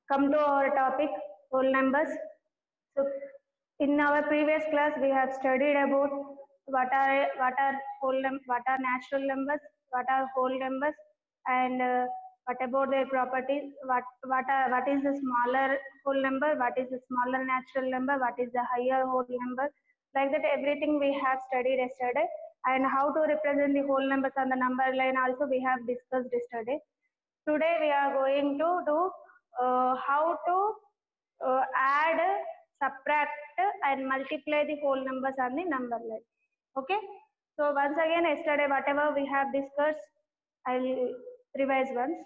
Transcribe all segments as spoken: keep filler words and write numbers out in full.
come to our topic, whole numbers. So in our previous class we have studied about what are what are whole num what are natural numbers, what are whole numbers, and uh, what about their properties, what what are what is the smaller whole number, what is the smaller natural number, what is the higher whole number. Like that everything we have studied yesterday, and how to represent the whole numbers on the number line also we have discussed yesterday. Today we are going to do uh, how to uh, add, subtract and multiply the whole numbers on the number line. Okay. So once again yesterday whatever we have discussed, I will revise once.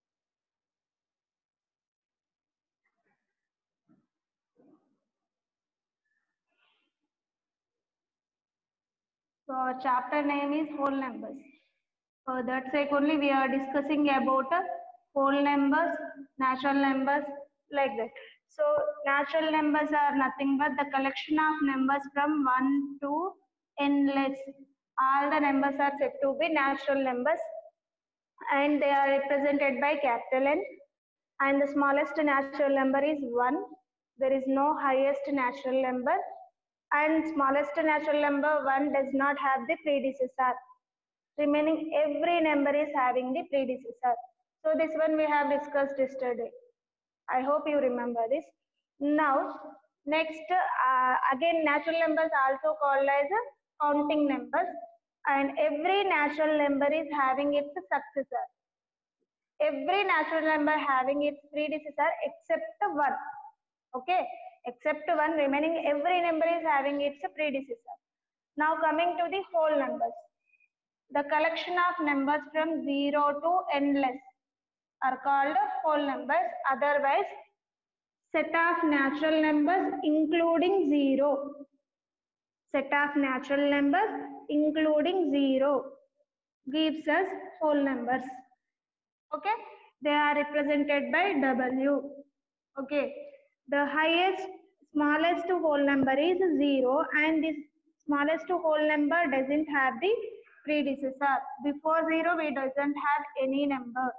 So our chapter name is whole numbers. So that's like only we are discussing about uh, whole numbers, natural numbers, like that. So natural numbers are nothing but the collection of numbers from one to endless. All the numbers are said to be natural numbers, and they are represented by capital N. And the smallest natural number is one. There is no highest natural number, and smallest natural number one does not have the predecessor. Remaining every number is having the predecessor. So this one we have discussed yesterday. I hope you remember this. Now, next, uh, again natural numbers also called as counting numbers, and every natural number is having its successor. Every natural number having its predecessor except one. Okay, except one, remaining every number is having its predecessor. Now coming to the whole numbers. The collection of numbers from zero to endless are called whole numbers, otherwise set of natural numbers including zero. Set of natural numbers including zero gives us whole numbers. Okay, they are represented by W. Okay, the highest, smallest whole number is zero, and this smallest whole number doesn't have the predecessor. Before zero, we doesn't have any number.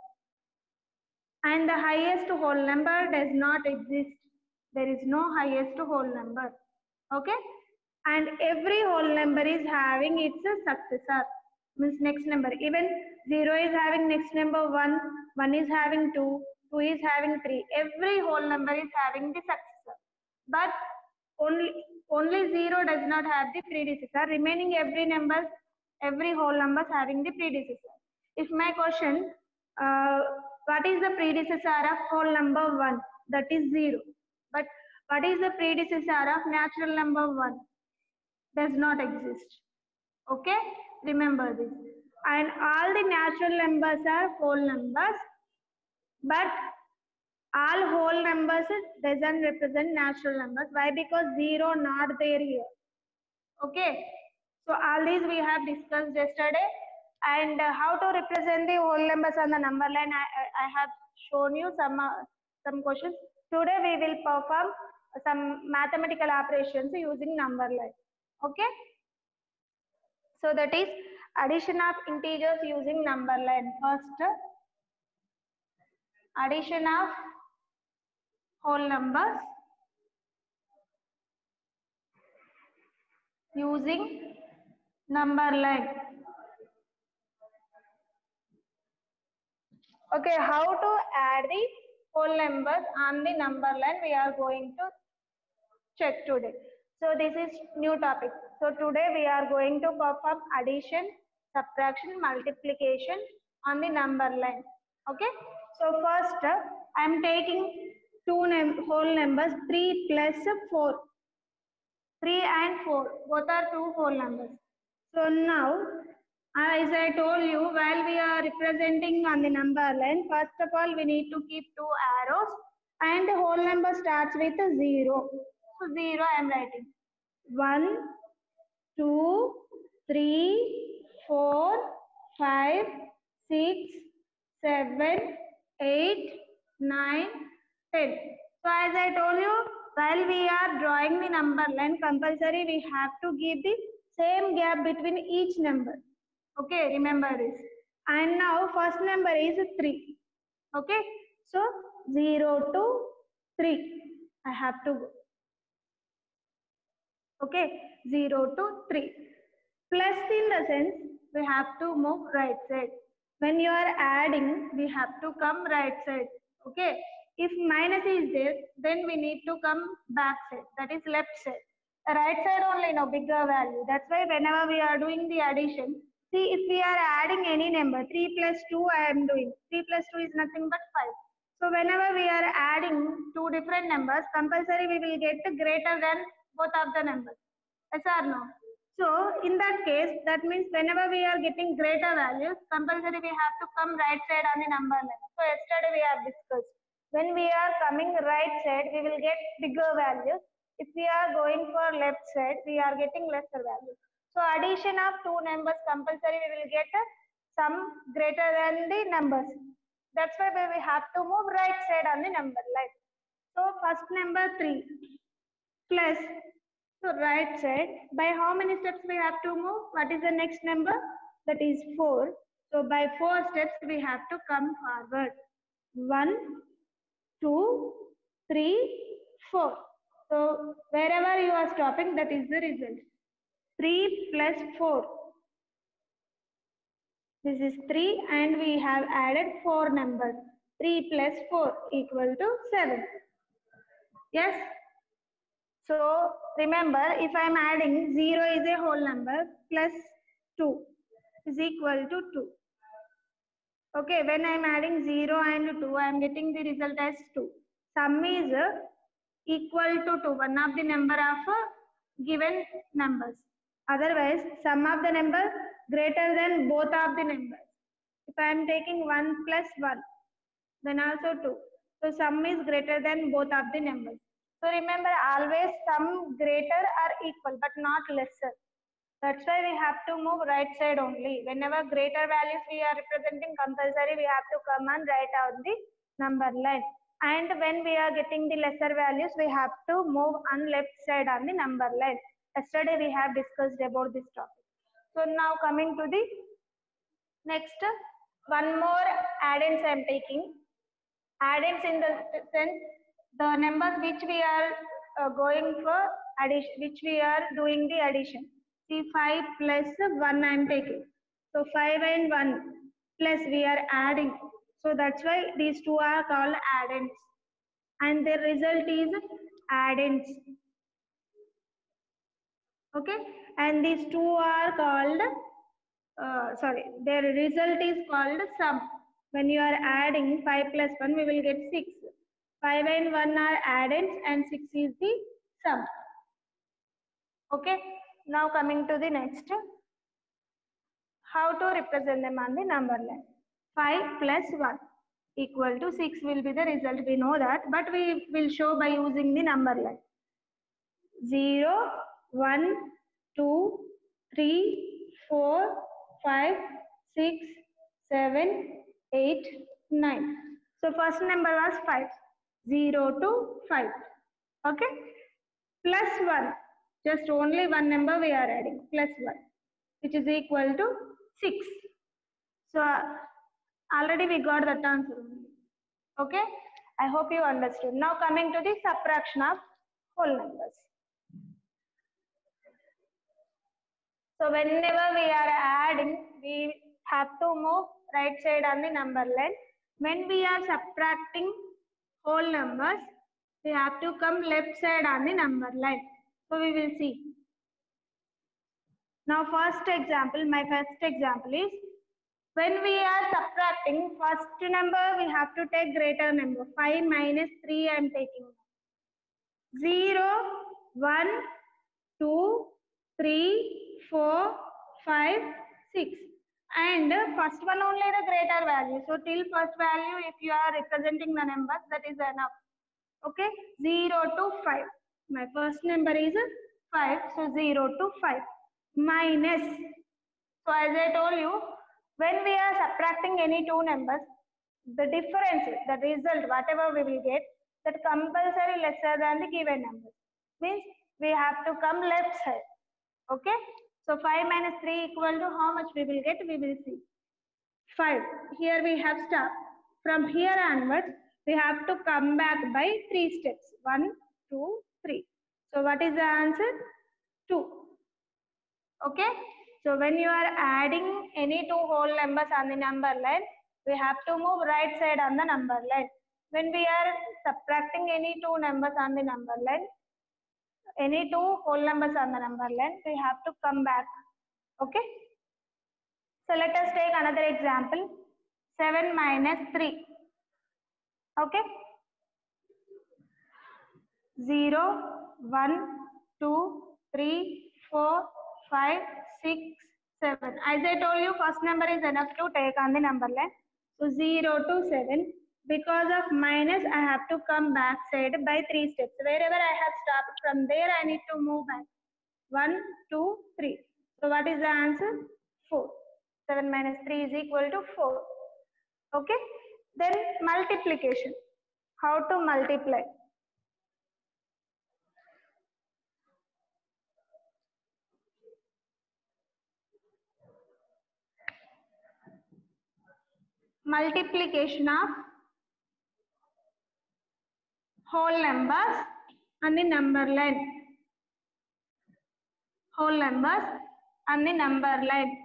And the highest whole number does not exist. There is no highest whole number. Okay, and every whole number is having its successor, means next number. Even zero is having next number one, one is having two, two is having three. Every whole number is having the successor, but only only zero does not have the predecessor. Remaining every number, every whole numbers having the predecessor. If my question, uh, what is the predecessor of whole number one? That is zero. But what is the predecessor of natural number one? Does not exist. Okay, remember this. And all the natural numbers are whole numbers, but all whole numbers doesn't represent natural numbers. Why? Because zero not there here. Okay, so all these we have discussed yesterday. And uh, how to represent the whole numbers on the number line, I, I, I have shown you some uh, some questions. Today we will perform some mathematical operations using number line. Okay, so that is addition of integers using number line. First, addition of whole numbers using number line. Okay, how to add the whole numbers on the number line we are going to check today. So this is new topic. So today we are going to perform addition, subtraction, multiplication on the number line. Okay. So first I am taking two num whole numbers, three plus four. three and four, both are two whole numbers. So now, as I told you, while we are representing on the number line, first of all we need to keep two arrows, and the whole number starts with a zero. So zero I am writing. one, two, three, four, five, six, seven, eight, nine, ten. So as I told you, while we are drawing the number line, compulsory we have to give the same gap between each number. Okay, remember this. And now first number is three. Okay, so zero to three. I have to go. Okay, zero to three. Plus in the sense we have to move right side. When you are adding, we have to come right side. Okay. If minus is there, then we need to come back side. That is left side. The right side only no bigger value. That's why whenever we are doing the addition, see if we are adding any number, three plus two I am doing. three plus two is nothing but five. So whenever we are adding two different numbers, compulsory we will get greater than both of the numbers. Yes or no? So in that case, that means whenever we are getting greater values, compulsory we have to come right side on the number line. So yesterday we have discussed. When we are coming right side, we will get bigger values. If we are going for left side, we are getting lesser values. So addition of two numbers compulsory we will get a sum greater than the numbers. That's why we have to move right side on the number line. So first number three plus, so right side, by how many steps we have to move? What is the next number? That is four. So by four steps we have to come forward. one, two, three, four. So wherever you are stopping, that is the result. three plus four. This is three and we have added four numbers. three plus four equal to seven. Yes? So remember, if I am adding zero is a whole number plus two is equal to two. Okay, when I am adding zero and two, I am getting the result as two. Sum is equal to two, one of the number of given numbers. Otherwise, sum of the number greater than both of the numbers. If I am taking one plus one, then also two. So sum is greater than both of the numbers. So remember, always sum greater or equal, but not lesser. That's why we have to move right side only. Whenever greater values we are representing compulsory, we have to come and write out the number line. And when we are getting the lesser values, we have to move on left side on the number line. Yesterday we have discussed about this topic. So now coming to the next, one more add-ins I am taking. Add-ins in the sense, the numbers which we are uh, going for addition, which we are doing the addition. See, five plus one I am taking. So five and one plus we are adding. So that's why these two are called add-ins. And the result is add-ins. Okay. And these two are called, uh, sorry, their result is called sum. When you are adding five plus one, we will get six. five and one are add-ins and six is the sum. Okay. Now coming to the next. How to represent them on the number line. five plus one equal to six will be the result. We know that, but we will show by using the number line. zero, one, two, three, four, five, six, seven, eight, nine. So first number was five. zero to five. Okay. Plus one. Just only one number we are adding. Plus one. Which is equal to six. So already we got that answer. Okay. I hope you understood. Now coming to the subtraction of whole numbers. So whenever we are adding, we have to move right side on the number line. When we are subtracting whole numbers, we have to come left side on the number line. So we will see. Now first example, my first example is, when we are subtracting first number, we have to take greater number. five minus three I am taking. zero, one, two, three, four, five, six. And first one only the greater value. So till first value, if you are representing the numbers, that is enough. Okay, zero to five. My first number is five. So zero to five. Minus. So as I told you, when we are subtracting any two numbers, the difference, the result, whatever we will get, that compulsory lesser than the given number. Means we have to come left side. Okay. So five minus three equal to how much we will get? We will see. five. Here we have star. From here onwards, we have to come back by three steps. one, two, three. So what is the answer? two. Okay. So when you are adding any two whole numbers on the number line, we have to move right side on the number line. When we are subtracting any two numbers on the number line, any two whole numbers on the number line, we have to come back. Okay. So let us take another example. seven minus three. Okay. zero, one, two, three, four, five, six, seven. As I told you, first number is enough to take on the number line. So zero to seven. Because of minus, I have to come back side by three steps. Wherever I have stopped, from there I need to move back. one, two, three. So what is the answer? four. seven minus three is equal to four. Okay. Then multiplication. How to multiply? Multiplication of whole numbers on the number line. Whole numbers on the number line.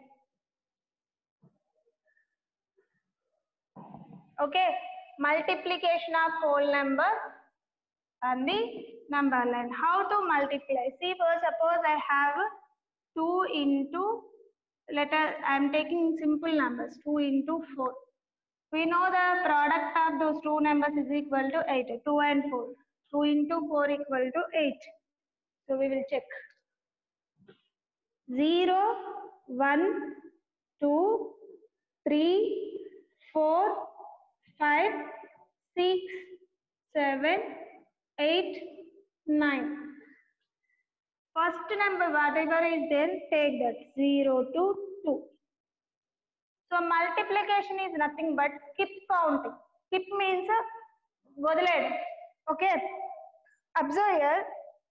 Okay. Multiplication of whole numbers on the number line. How to multiply? See, first suppose I have two into, let us, I am taking simple numbers, two into four. We know the product of those two numbers is equal to eight, two and four. two into four equal to eight. So we will check. zero, one, two, three, four, five, six, seven, eight, nine. First number, whatever is there, take that, zero to two. So multiplication is nothing but skip counting. Skip means వదిలేయడం. Okay. Observe here.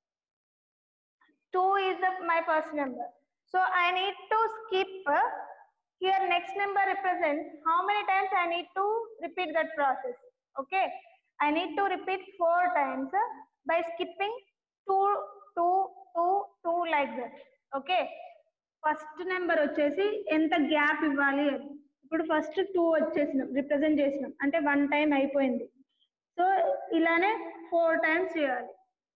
two is the, my first number. So I need to skip. Here next number represents how many times I need to repeat that process. Okay. I need to repeat four times by skipping two, two, two, two like that. Okay. First number వచ్చేసి ఎంత gap ఇవ్వాలి అని. ఇప్పుడు first two వచ్చేసినాం, represent చేసినాం అంటే one time అయిపోయింది. So ఇలానే ఫోర్ టైమ్స్ చేయాలి.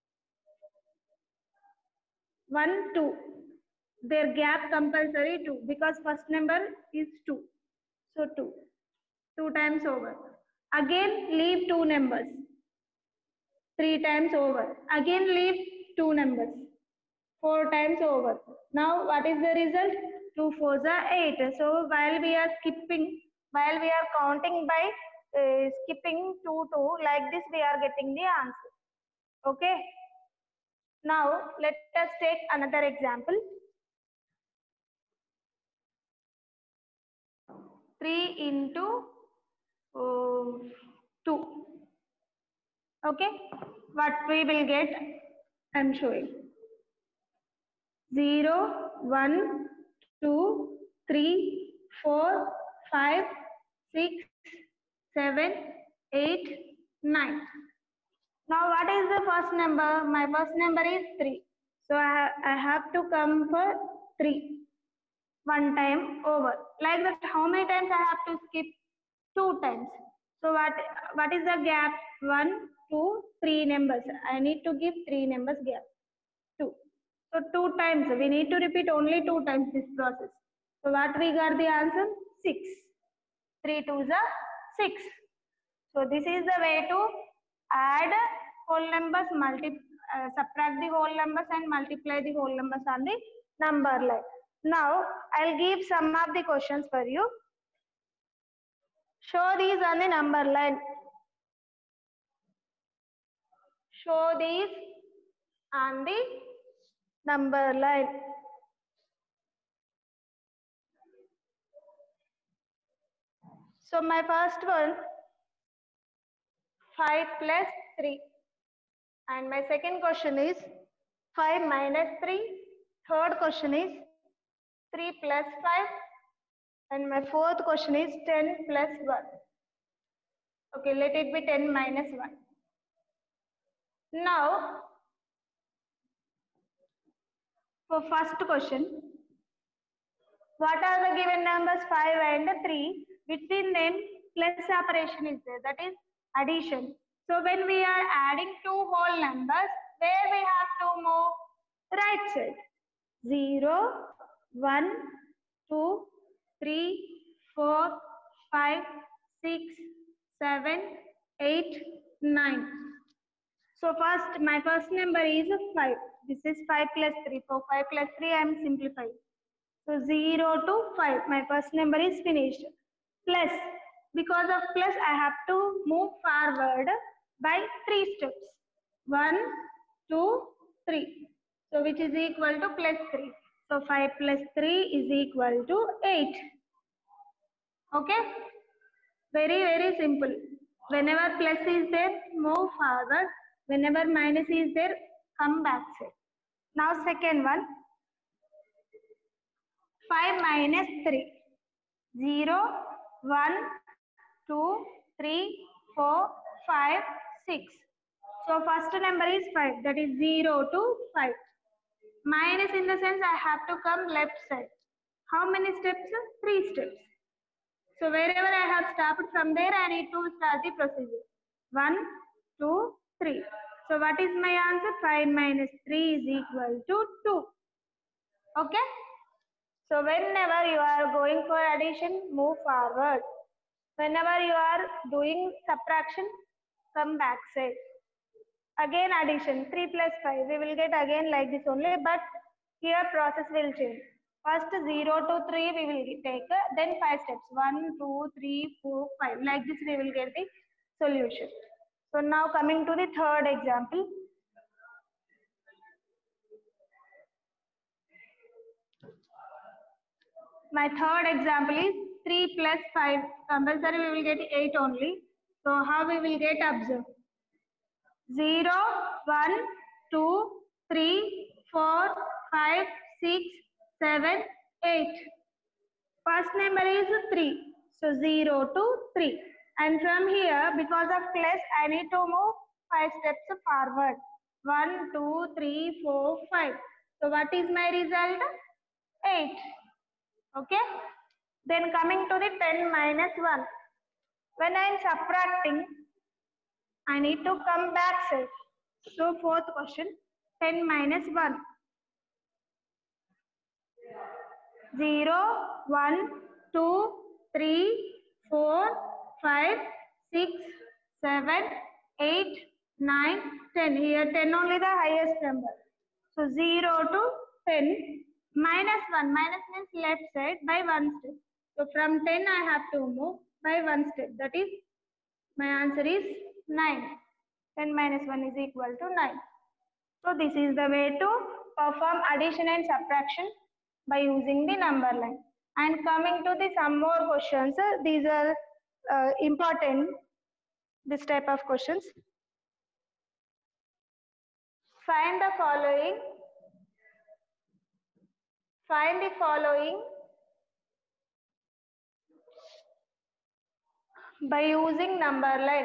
One two, there gap compulsory two because first number is two. So two two times over. Again leave two numbers, three times over. Again leave two numbers, four times over. Now what is the result? two fours are eight. So while we are skipping, while we are counting by uh, skipping two two, like this we are getting the answer. Okay. Now let us take another example. three into uh, two. Okay. What we will get, I am showing. zero, one, two, three, four, five, six, seven, eight, nine. Now what is the first number? My first number is three. So I, ha I have to come for three. One time over. Like that, how many times I have to skip? Two times. So what, what is the gap? One, two, three numbers. I need to give three numbers gap. Two. So two times, we need to repeat only two times this process. So what we got the answer? six. three twos are six. So this is the way to add whole numbers, multi, uh, subtract the whole numbers and multiply the whole numbers on the number line. Now I'll give some of the questions for you. Show these on the number line. Show these on the number line. So my first one, five plus three. And my second question is five minus three. Third question is three plus five. And my fourth question is ten plus one. Okay, let it be ten minus one. Now, for first question, what are the given numbers five and three? Between them, plus operation is there, that is addition. So when we are adding two whole numbers, where we have to move? Right side. zero, one, two, three, four, five, six, seven, eight, nine. So first, my first number is five. This is five plus three. So five plus three, I am simplifying. So zero to five, my first number is finished. Plus, because of plus, I have to move forward by three steps. one, two, three. So which is equal to plus three. So five plus three is equal to eight. Okay? Very, very simple. Whenever plus is there, move forward. Whenever minus is there, come back side. Now second one. five minus three. zero, one, two, three, four, five, six. So first number is five. That is zero to five. Minus in the sense I have to come left side. How many steps? Three steps. So wherever I have stopped, from there I need to start the procedure. one, two, three. So what is my answer? five minus three is equal to two. Okay? So whenever you are going for addition, move forward. Whenever you are doing subtraction, come back side. Again addition, three plus five, we will get again like this only, but here process will change. First zero to three we will take, then five steps, one, two, three, four, five. Like this we will get the solution. So now coming to the third example. My third example is three plus five. Compulsory we will get eight only. So how we will get? Observe. zero, one, two, three, four, five, six, seven, eight. First number is three. So zero to three. And from here, because of plus, I need to move five steps forward. one, two, three, four, five. So what is my result? eight. Okay. Then coming to the ten minus one. When I am subtracting, I need to come back side. So fourth question, ten minus one. zero, one, two, three, four, five, six, seven, eight, nine, ten. Here ten only the highest number. So zero to ten minus one. Minus means left side by one step. So from ten I have to move by one step. That is, my answer is nine. ten minus one is equal to nine. So this is the way to perform addition and subtraction by using the number line. And coming to the some more questions, these are uh, important, this type of questions. Find the following. Find the following by using number line.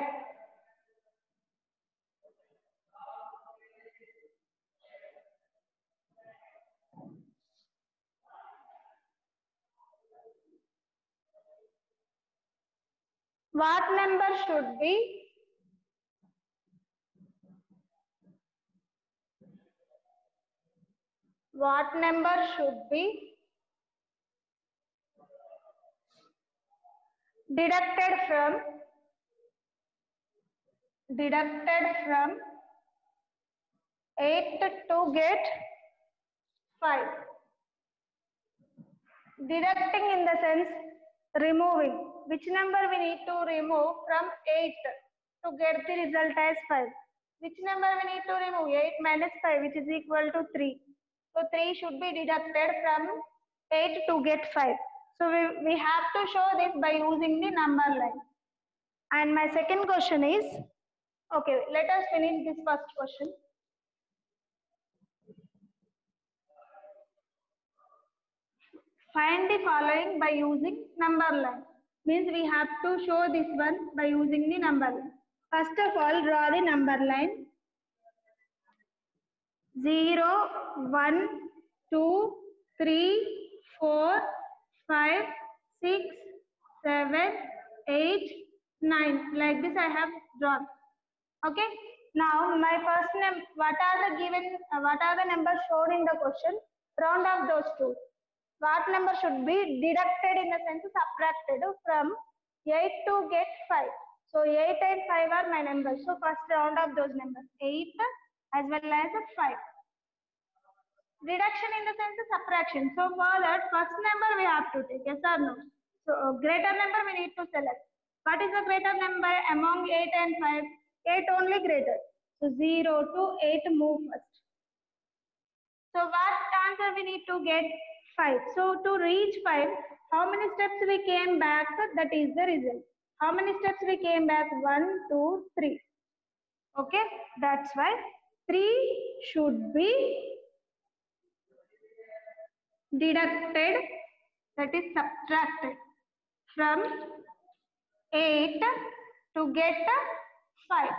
What number should be what number should be deducted from deducted from eight to get five? Deducting in the sense removing. Which number we need to remove from eight to get the result as five? Which number we need to remove? eight minus five, which is equal to three. So three should be deducted from eight to get five. So we, we have to show this by using the number line. And my second question is, okay, let us finish this first question. Find the following by using number line. Means we have to show this one by using the number line. First of all, draw the number line. zero, one, two, three, four, five, six, seven, eight, nine. Like this I have drawn. Okay. Now my first name, what are the given, uh, what are the numbers shown in the question? Round off those two. What number should be deducted in the sense subtracted from eight to get five? So eight and five are my numbers. So first round of those numbers, eight as well as five. Reduction in the sense of subtraction. So for that, first number we have to take, yes or no? So uh, greater number we need to select. What is the greater number among eight and five? eight only greater. So zero to eight move first. So what answer we need to get? five. So to reach five, how many steps we came back? That is the result. How many steps we came back? one, two, three. Okay, that's why three should be deducted, that is subtracted from eight to get five.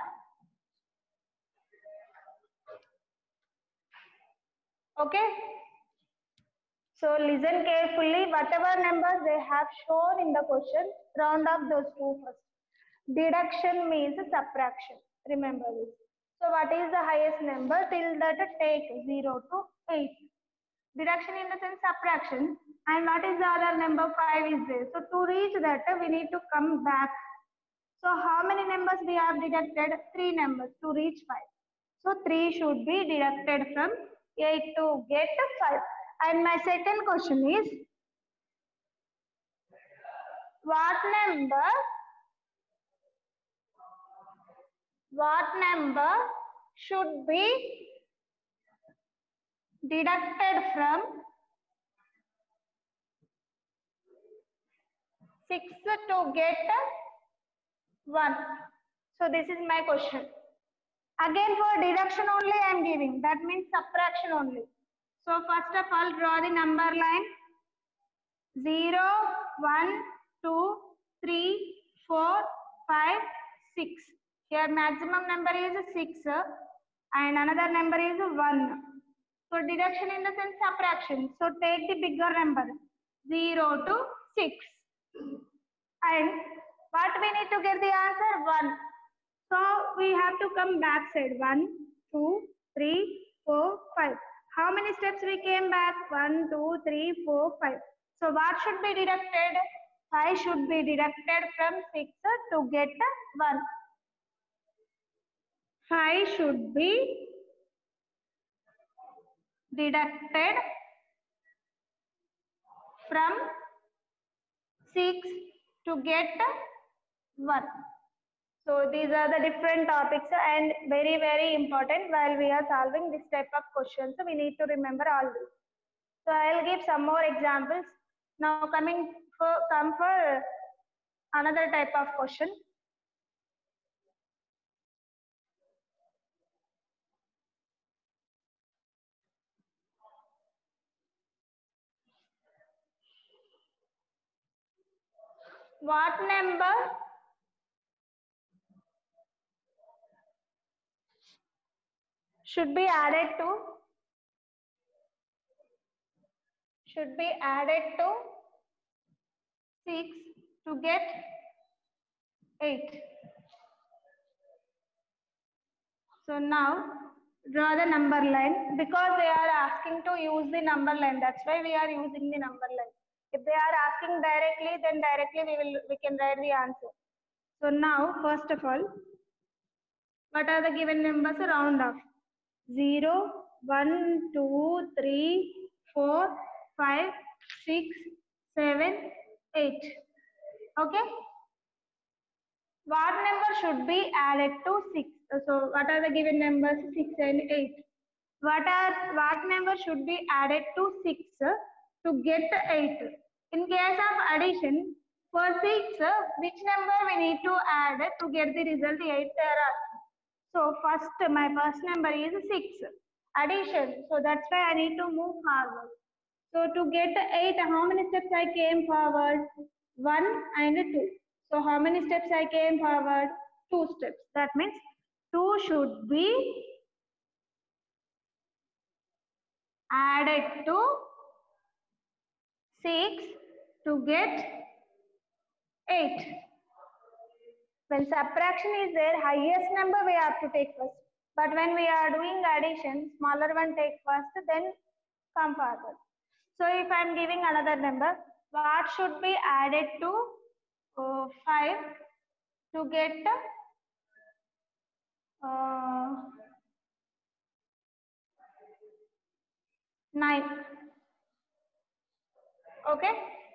Okay. So listen carefully, whatever numbers they have shown in the question, round up those two first. Deduction means subtraction. Remember this. So what is the highest number? Till that take zero to eight. Deduction in the sense subtraction. And what is the other number? five is there. So to reach that, we need to come back. So how many numbers we have deducted? three numbers to reach five. So three should be deducted from eight to get five. And my second question is, what number, what number should be deducted from six to get one? So this is my question. Again for deduction only I am giving, that means subtraction only. So first of all, draw the number line. zero, one, two, three, four, five, six. Here maximum number is six and another number is one. So deduction in the sense subtraction. So take the bigger number, zero to six. And what we need to get the answer? one. So we have to come back side. one, two, three, four, five. How many steps we came back? one, two, three, four, five. So what should be deducted? five should be deducted from six to get one. five should be deducted from six to get one. So these are the different topics and very very important while we are solving this type of questions. So we need to remember all this. So I'll give some more examples. Now coming for come for another type of question. What number should be added to should be added to six to get eight? So now draw the number line, because they are asking to use the number line, that's why we are using the number line. If they are asking directly, then directly we will we can write the answer. So now first of all, what are the given numbers? Round off. zero, one, two, three, four, five, six, seven, eight. Okay. What number should be added to six? So what are the given numbers? six and eight. What are what number should be added to six to get eight? In case of addition, for six, which number we need to add to get the result eight? So first, my first number is six. Addition. So that's why I need to move forward. So to get eight, how many steps I came forward? one and two. So how many steps I came forward? Two steps. That means two should be added to six to get eight. When subtraction is there, highest number we have to take first. But when we are doing addition, smaller one take first, then come forward. So if I am giving another number, what should be added to uh, five to get uh, nine? Okay.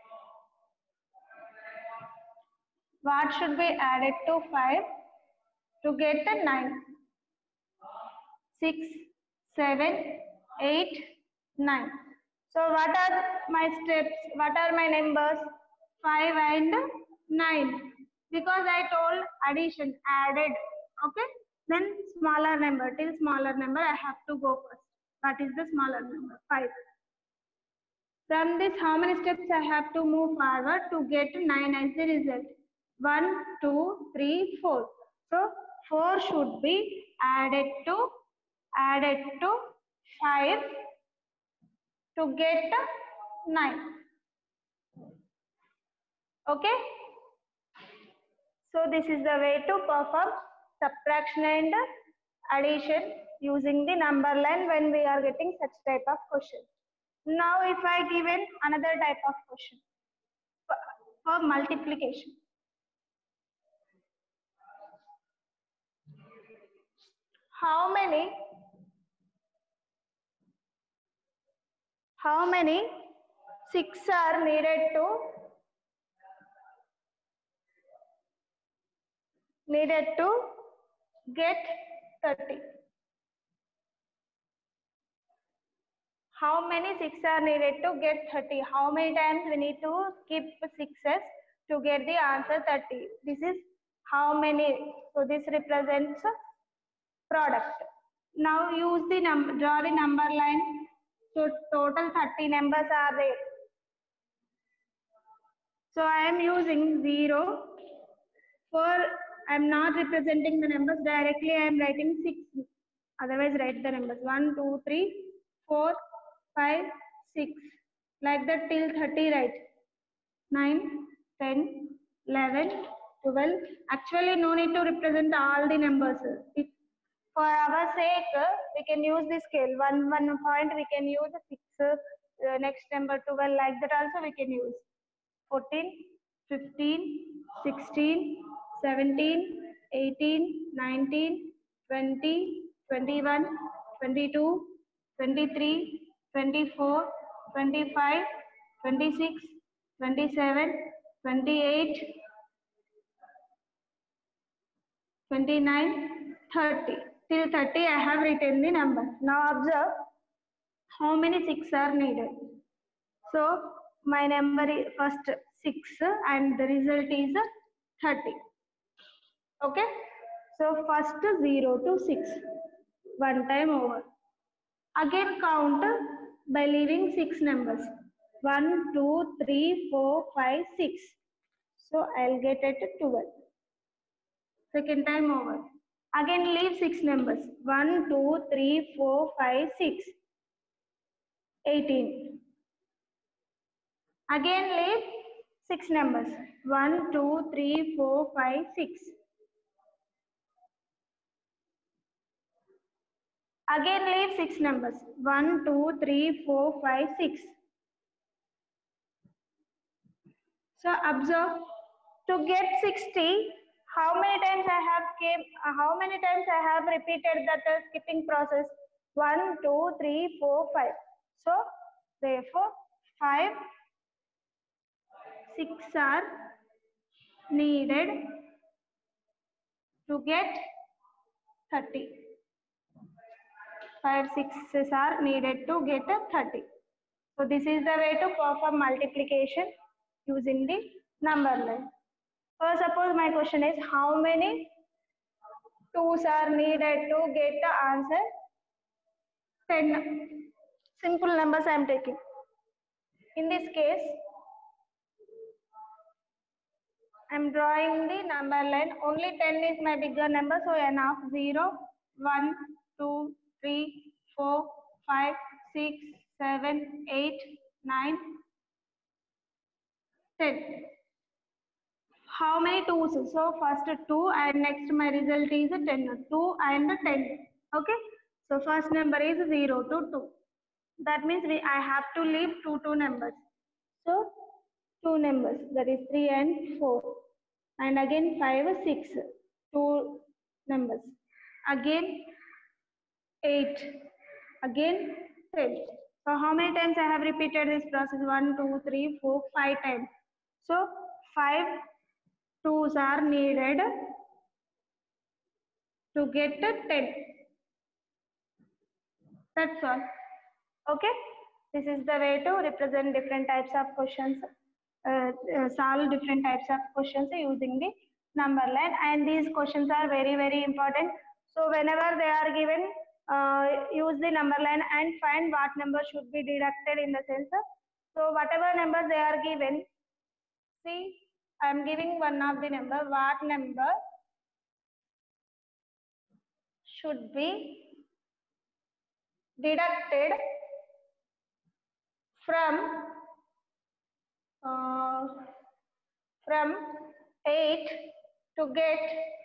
What should be added to five to get the nine? six, seven, eight, nine. So what are my steps? What are my numbers? five and nine. Because I told addition, added. Okay. Then smaller number, till smaller number I have to go first. That is the smaller number, five. From this, how many steps I have to move forward to get nine as the result? one, two, three, four. So four should be added to added to five to get nine. Okay. So this is the way to perform subtraction and addition using the number line when we are getting such type of question. Now if I given another type of question for, for multiplication. How many how many six are needed to needed to get thirty? How many six are needed to get thirty? How many times we need to keep sixes to get the answer thirty? This is how many. So this represents product. Now use the number, draw the number line. So total thirty numbers are there. So I am using zero. For I am not representing the numbers directly. I am writing six. Otherwise write the numbers one, two, three, four, five, six. Like that till thirty write. nine, ten, eleven, twelve. Actually no need to represent all the numbers. If for our sake, we can use the scale. One, one point we can use six, uh, next number twelve, like that also we can use. fourteen, fifteen, sixteen, seventeen, eighteen, nineteen, twenty, twenty-one, twenty-two, twenty-three, twenty-four, twenty-five, twenty-six, twenty-seven, twenty-eight, twenty-nine, thirty. Till thirty I have written the number. Now observe how many six are needed. So my number is first six and the result is thirty. Okay. So first zero to six. One time over. Again count by leaving six numbers. one, two, three, four, five, six. So I'll get it twelve. Second time over. Again leave six numbers. one, two, three, four, five, six. eighteen. Again leave six numbers. one, two, three, four, five, six. Again leave six numbers. one, two, three, four, five, six. So observe, to get sixty, how many times I have came, uh, how many times I have repeated that uh, skipping process? one, two, three, four, five. So therefore five, six are needed to get thirty. five sixes are needed to get thirty. So this is the way to perform multiplication using the number line. So suppose my question is how many twos are needed to get the answer ten. Simple numbers I am taking. In this case, I'm drawing the number line. Only ten is my bigger number, so n of zero, one, two, three, four, five, six, seven, eight, nine, ten. How many twos? So first two and next my result is ten. two and ten. Okay. So first number is zero to two. That means we I have to leave two two numbers. So two numbers, that is three and four. And again five, six, two numbers. Again eight. Again ten. So how many times I have repeated this process? one, two, three, four, five times. So five twos are needed to get ten. That's all. Okay. This is the way to represent different types of questions, uh, uh, solve different types of questions using the number line. And these questions are very, very important. So whenever they are given, uh, use the number line and find what number should be deducted in the sense. So whatever numbers they are given, see, I am giving one of the number. What number should be deducted from uh, from eight to get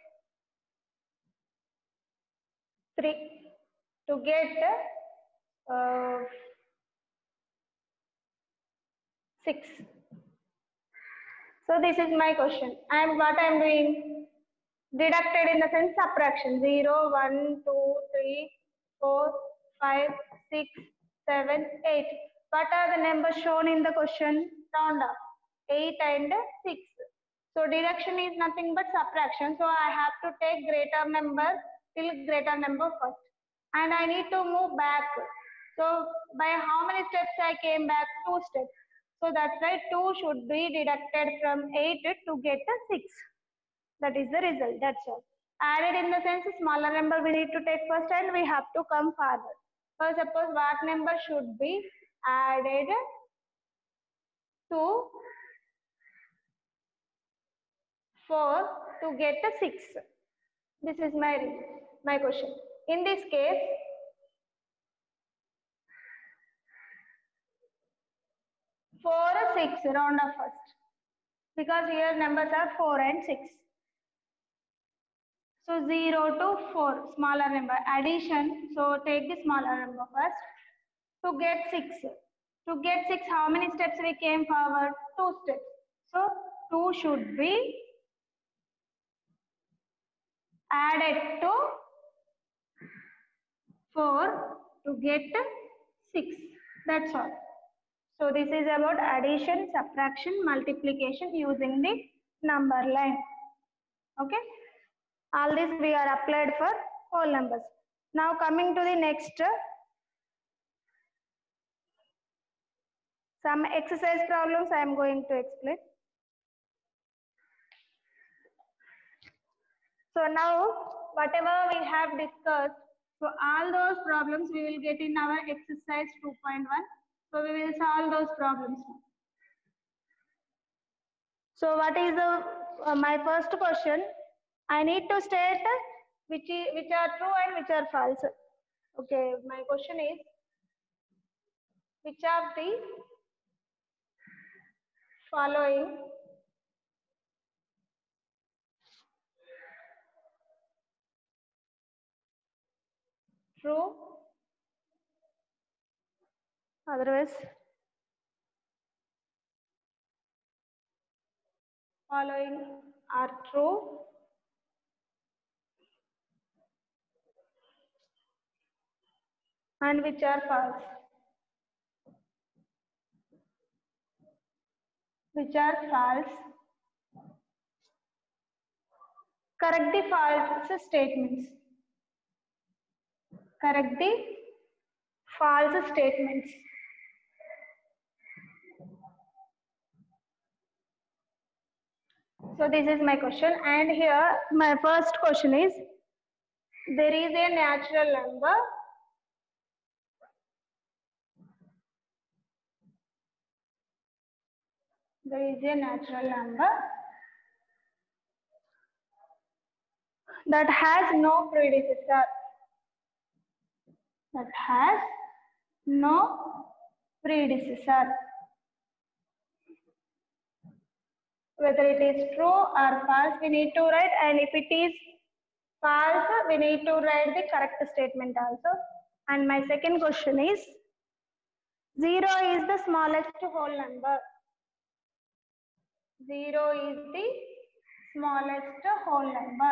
three to get uh, six. So this is my question. And what I am doing? Deducted in the sense subtraction. zero, one, two, three, four, five, six, seven, eight. What are the numbers shown in the question? Round up. eight and six. So deduction is nothing but subtraction. So I have to take greater number till greater number first. And I need to move back. So by how many steps I came back? Two steps. So that's why two should be deducted from eight to get a six. That is the result. That's all. Added in the sense smaller number we need to take first and we have to come farther. So suppose what number should be added to four to get a six. This is my, my question. In this case, four, six, round off first. Because here numbers are four and six. So zero to four, smaller number. Addition, so take the smaller number first. To get six. To get six, how many steps we came forward? Two steps. So two should be added to four to get six. That's all. So this is about addition, subtraction, multiplication using the number line. Okay. All this we are applied for whole numbers. Now coming to the next, some exercise problems I am going to explain. So now whatever we have discussed, so all those problems we will get in our exercise two point one. So we will solve those problems. So what is the uh, my first question? I need to state which is, which are true and which are false. Okay, my question is, which of the following true, otherwise following are true and which are false? Which are false? Correct the false statements. Correct the false statements. So this is my question, and here my first question is, there is a natural number there is a natural number that has no predecessor. That has no predecessor. Whether it is true or false, we need to write, and if it is false, we need to write the correct statement also. And my second question is, zero is the smallest whole number. Zero is the smallest whole number.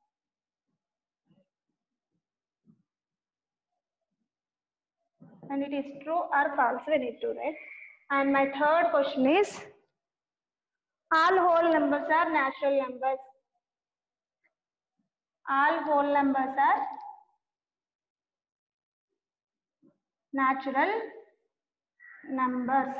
And it is true or false, we need to write. And my third question is, all whole numbers are natural numbers. All whole numbers are natural numbers.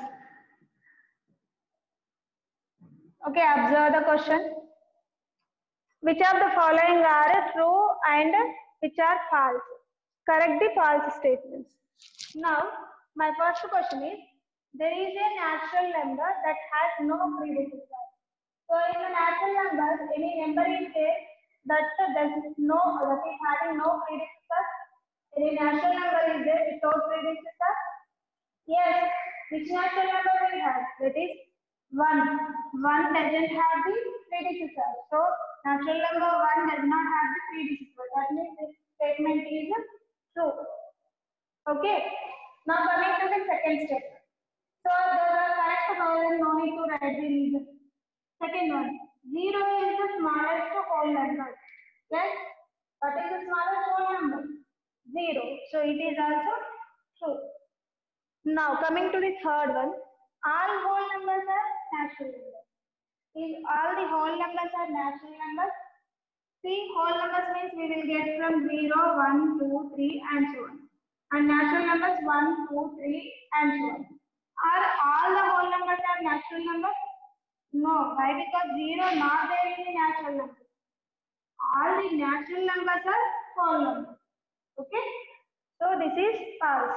Okay, observe the question. Which of the following are true and which are false? Correct the false statements. Now, my first question is, there is a natural number that has no predecessor. So, in the natural numbers, any number is there that does no, that is having no predecessor. Any natural number is there without predecessor? Yes. Which natural number we have? That is one. one doesn't have the predecessor. So, natural number one does not have the predecessor. That means this statement is true. Okay. Now, coming to the second statement. So, the correct whole, no need to write the reason. Second one. zero is the smallest whole number. Yes. What is the smallest whole number? zero. So, it is also true. Now, coming to the third one, all whole numbers are natural numbers. If all the whole numbers are natural numbers, see, whole numbers means we will get from zero, one, two, three, and so on. And natural numbers one, two, three, and so on. Are all the whole numbers are natural numbers? No. Why? Because zero not there in the natural numbers. All the natural numbers are whole numbers. Okay? So, this is false.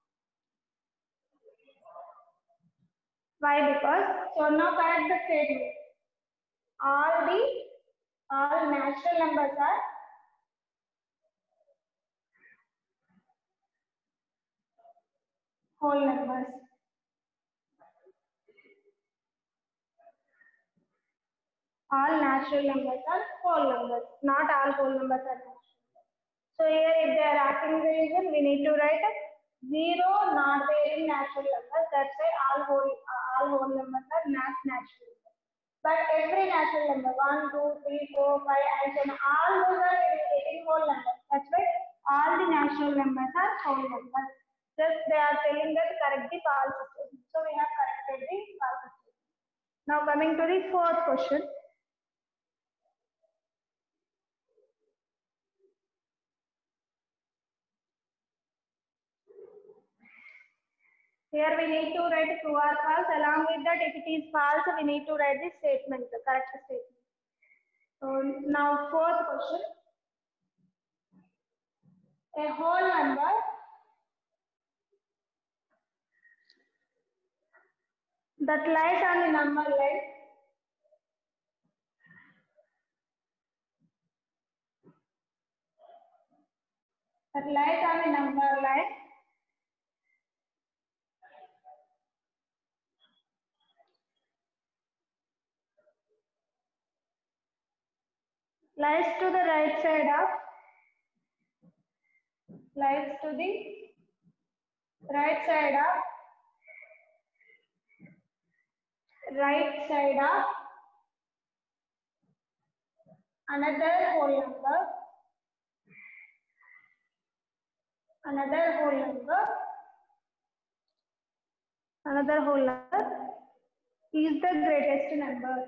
Why? Because, so now correct the statement. All the, all natural numbers are whole numbers. All natural numbers are whole numbers. Not all whole numbers are natural. So here if they are asking the reason, we need to write zero not there in natural numbers. That's why all whole, all whole numbers are not natural. But every natural number, one, two, three, four, five, and so on, all those are getting whole numbers. That's why all the natural numbers are whole numbers. Just they are telling that correct the false statement. So we have corrected the false statement. Now coming to the fourth question. Here we need to write true or false. Along with that, if it is false, we need to write the statement, the correct statement. So now fourth question. A whole number that lies on the number line that lies on the number line lies to the right side of lies to the right side of right side of another whole number another whole number another whole number is the greatest number.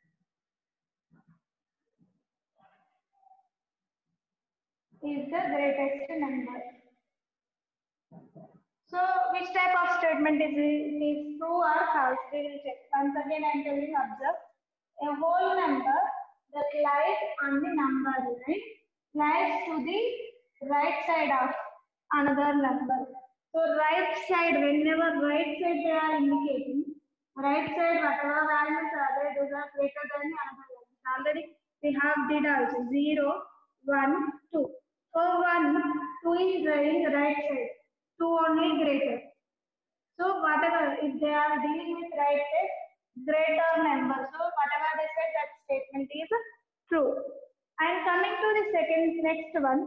Is the greatest number. So, which type of statement is it? Is true or false? We will check. Once again, I am telling, observe. A whole number that lies on the number line lies to the right side of another number. So, right side, whenever right side they are indicating, right side, whatever values are there, those are greater than the other values. Already we have did also zero. one, two. For one, two is in the right side, two only greater. So whatever, if they are dealing with right side, greater number. So whatever they said, that statement is true. And coming to the second, next one,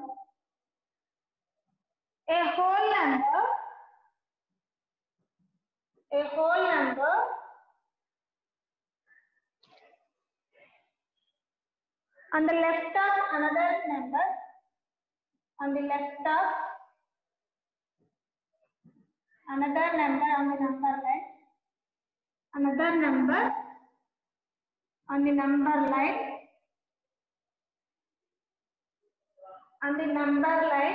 a whole number, a whole number on the left of another number, on the left of another number on the number line, another number on the number line, on the number line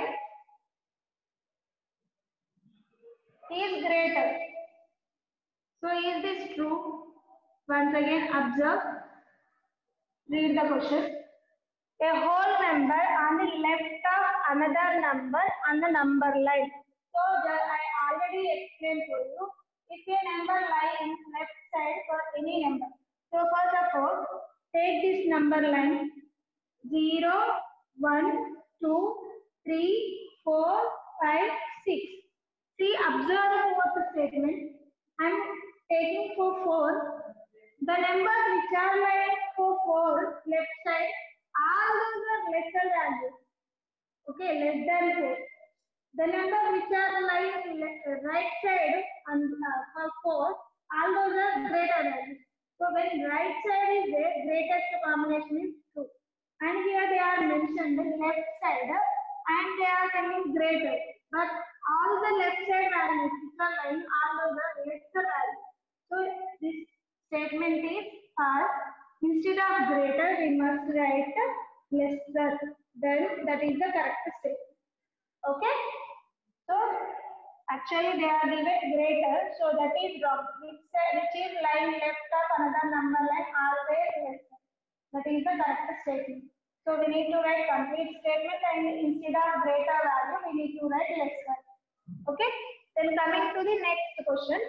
is greater. So is this true? Once again observe, read the question. A whole number on the left of another number on the number line. So I already explained to you, if a number lies in left side for any number. So first of all, take this number line zero, one, two, three, four, five, six. See, observe what the statement. I am taking for four. The numbers which are like for four left side, all those are lesser values. Okay, less than four. The number which are lying right side on uh, for four, all those are greater values. So when right side is there, greatest combination is two. And here they are mentioned the left side and they are telling greater. But all the left side values which are lying, all those are lesser values. So this statement is false. Instead of greater, we must write lesser. Then that is the correct statement. Okay. So actually they are given greater, so that is wrong. Which, which is lying left of another number line, always lesser. That is the correct statement. So we need to write complete statement and instead of greater value, we need to write lesser. Okay. Then coming to the next question.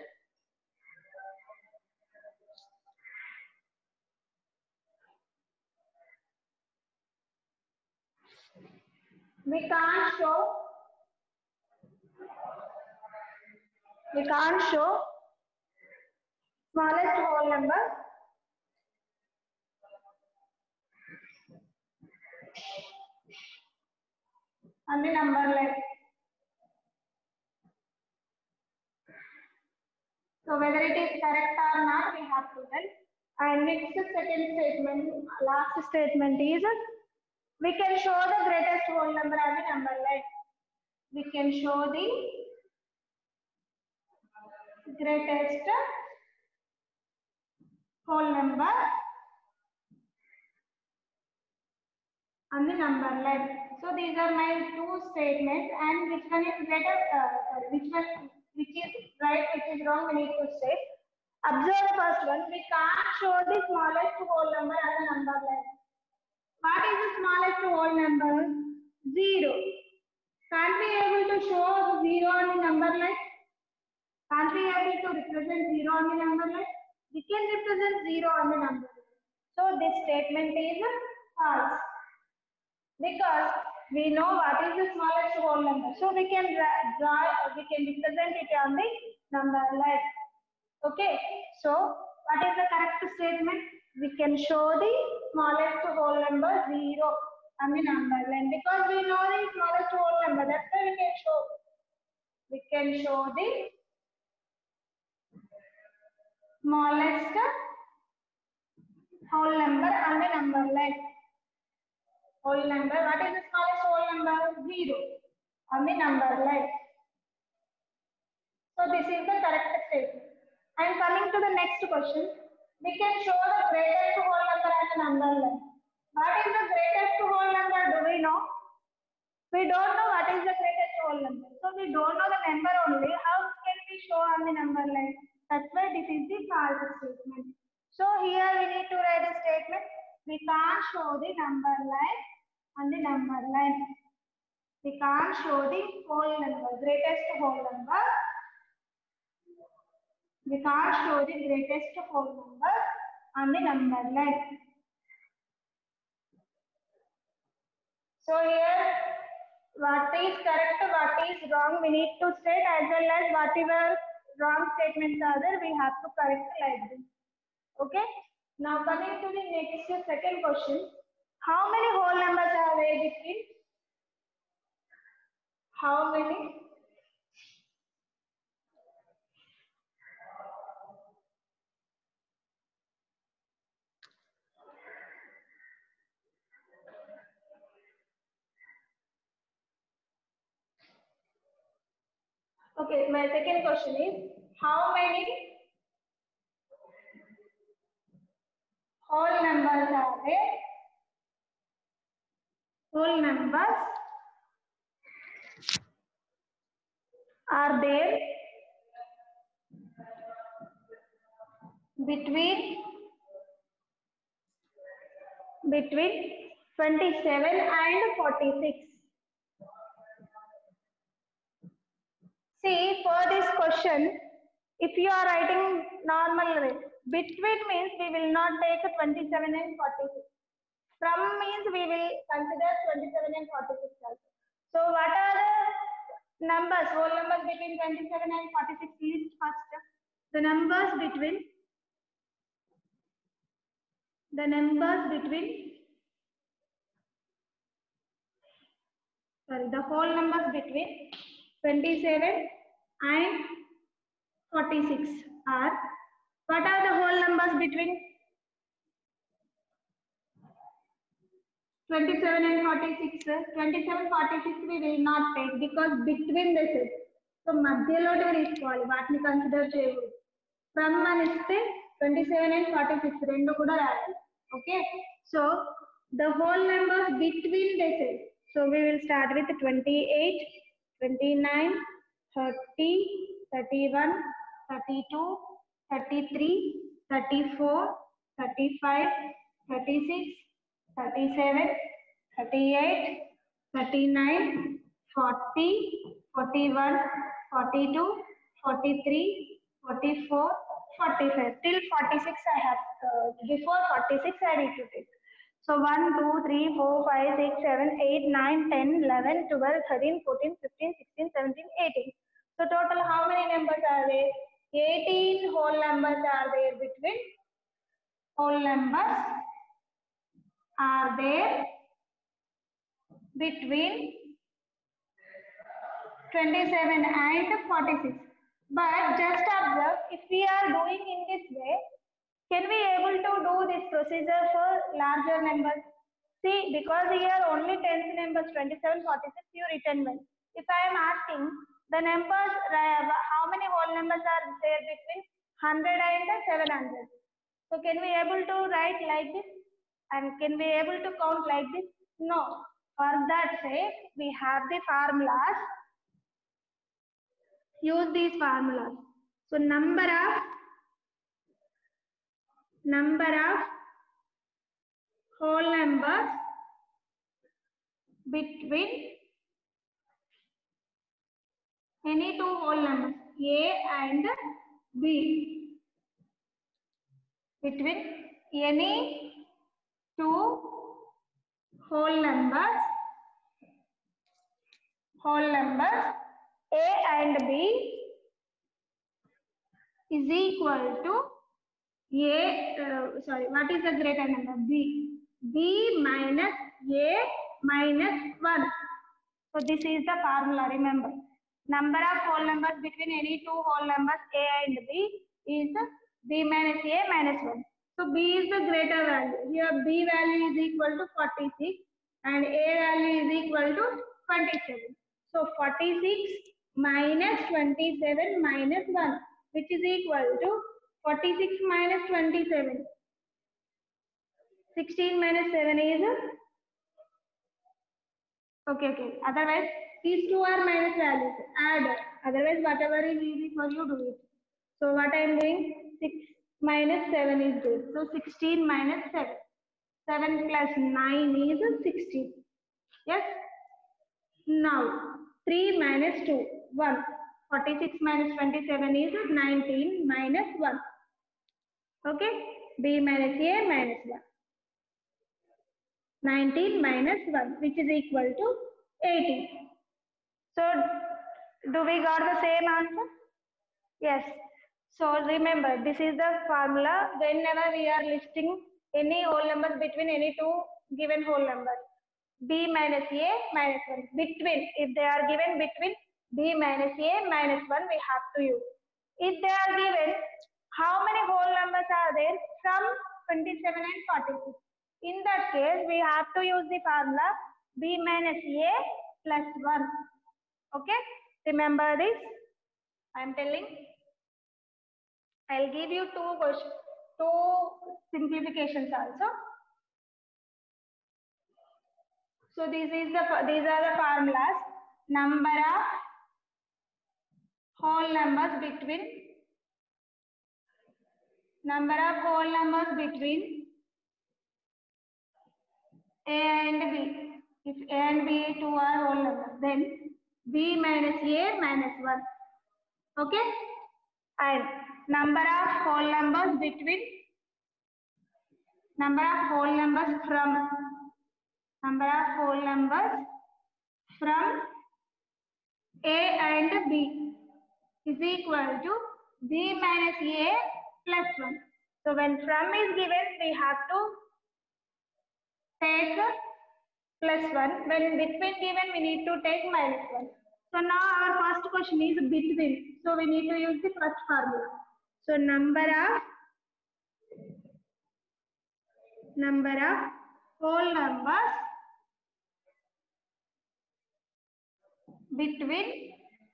We can't show, we can't show smallest whole number on the number line. So whether it is correct or not, we have to tell. And next second statement, last statement is, we can show the greatest whole number as a number line. We can show the greatest whole number on the number line. So these are my two statements, and which one is greater? Uh, sorry, which one, which is right, which is wrong? We need to say. Observe first one. We can't show the smallest whole number as a number line. What is the smallest whole number? Zero. Can't we able to show zero on the number line? Can't we able to represent zero on the number line? We can represent zero on the number line. So this statement is false. Because we know what is the smallest whole number. So we can draw, we can represent it on the number line. Okay. So what is the correct statement? We can show the smallest whole number zero on the number line. Because we know the smallest whole number. That's why we can show. We can show the smallest whole number on the number line. Whole number. What is the smallest whole number? Zero on the number line. So this is the correct statement. I am coming to the next question. We can show the greatest whole number as a number line. What is the greatest whole number? Do we know? We don't know what is the greatest whole number. So we don't know the number only. How can we show on the number line? That's why this is the false statement. So here we need to write a statement. We can't show the number line on the number line. We can't show the whole number, greatest whole number. We can't show the greatest whole number on the number line. So here, what is correct, what is wrong, we need to state, as well as whatever wrong statements are there, we have to correct like this. Okay. Now coming to the next second question. How many whole numbers are there between? How many? Okay, my second question is, how many whole numbers are there? Whole numbers are there between between twenty-seven and forty-six. See, for this question, if you are writing normal way, between means we will not take twenty-seven and forty-six. From means we will consider twenty-seven and forty-six also. So what are the numbers, whole numbers between twenty-seven and forty-six is first. The numbers between the numbers between sorry the whole numbers between twenty-seven and forty-six are, what are the whole numbers between twenty-seven and forty-six? twenty-seven, forty-six we will not take because between this is. So మధ్యలో తీసుకోవాలి, వాటిని consider చేయకూడదు. From one ఇస్తే twenty-seven and forty-six రెండు కూడా రాయాలి. Okay. So the whole numbers between this is. So we will start with twenty-eight, twenty-nine, thirty, thirty-one, thirty-two, thirty-three, thirty-four, thirty-five, thirty-six, thirty-seven, thirty-eight, thirty-nine, forty, forty-one, forty-two, forty-three, forty-four, forty-five. Till forty-six I have, uh, before forty-six I need to take. So one, two, three, four, five, six, seven, eight, nine, ten, eleven, twelve, thirteen, fourteen, fifteen, sixteen, seventeen, eighteen. So total how many numbers are there? eighteen whole numbers are there between whole numbers are there between twenty-seven and forty-six. But just observe, if we are doing in this way, can we able to do this procedure for larger numbers? See, because here only tens numbers twenty-seven, forty-six you written well. If I am asking the numbers, how many whole numbers are there between one hundred and seven hundred? So can we able to write like this? And can we able to count like this? No. For that sake, we have the formulas. Use these formulas. So number of number of whole numbers between any two whole numbers A and B, between any two whole numbers whole numbers A and B is equal to A, uh, sorry, what is the greater number? B. B minus A minus one. So this is the formula, remember. Number of whole numbers between any two whole numbers A and B is B minus A minus one. So B is the greater value. Here B value is equal to forty-six and A value is equal to twenty-seven. So forty-six minus twenty-seven minus one, which is equal to forty-six minus twenty-seven. sixteen minus seven is okay, okay. Otherwise, these two are minus values. Add. Otherwise, whatever is easy for you, do it. So what I am doing? six minus seven is this. So sixteen minus seven. seven plus nine is sixteen. Yes? Now, three minus two, one. forty-six minus twenty-seven is nineteen minus one. Okay? B minus A minus one. nineteen minus one, which is equal to eighteen. So, do we got the same answer? Yes. So, remember, this is the formula whenever we are listing any whole numbers between any two given whole numbers. B minus A minus one. Between, if they are given between B minus A minus one, we have to use. If they are given, how many whole numbers are there? From twenty-seven and forty-six. In that case, we have to use the formula B minus A plus one. Okay? Remember this? I am telling. I'll give you two questions, two simplifications also. So this is the these are the formulas. Number of whole numbers between number of whole numbers between A and B. If A and B two are whole numbers, then B minus A minus one. Okay? And number of whole numbers between number of whole numbers from number of whole numbers from A and B is equal to B minus A plus one. So when from is given, we have to take plus one. When between given, we need to take minus one. So now our first question is between. So we need to use the first formula. So number of number of whole numbers between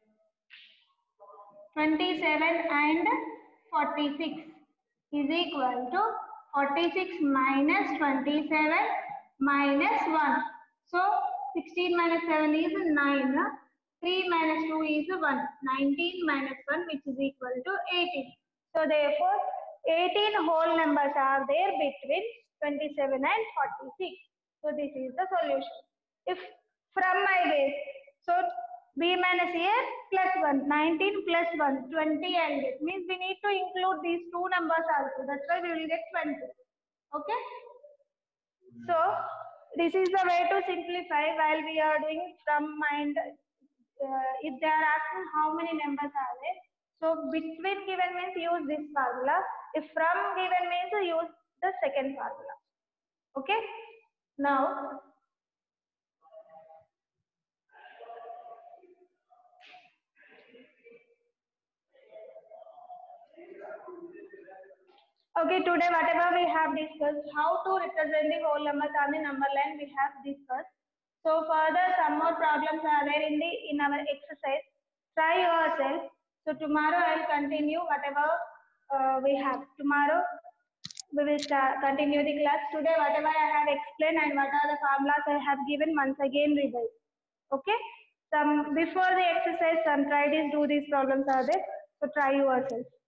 twenty-seven and forty-six is equal to forty-six minus twenty-seven minus one. So sixteen minus seven is nine. three minus two is one. nineteen minus one, which is equal to eighteen. So therefore, eighteen whole numbers are there between twenty-seven and forty-six. So this is the solution. If from my base, so B minus A plus one, nineteen plus one, twenty, and it means we need to include these two numbers also. That's why we will get twenty. Okay? So this is the way to simplify while we are doing from mind. Uh, if they are asking how many numbers are there, so between given means use this formula. If from given means use the second formula. Okay? Now, okay, today whatever we have discussed, how to represent the whole numbers on the number line we have discussed. So further some more problems are there in the in our exercise. Try yourself. So tomorrow I will continue whatever uh, we have. Tomorrow we will start, continue the class. Today whatever I have explained and what are the formulas I have given, once again revise. Okay? Some before the exercise, some try these do these problems are there. So try yourself.